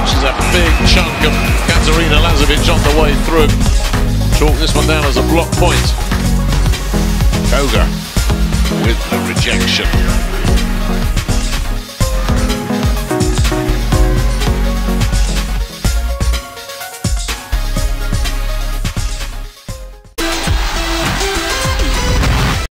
She's a big chunk of Sarina on the way through. Chalk this one down as a block point. Koga with the rejection.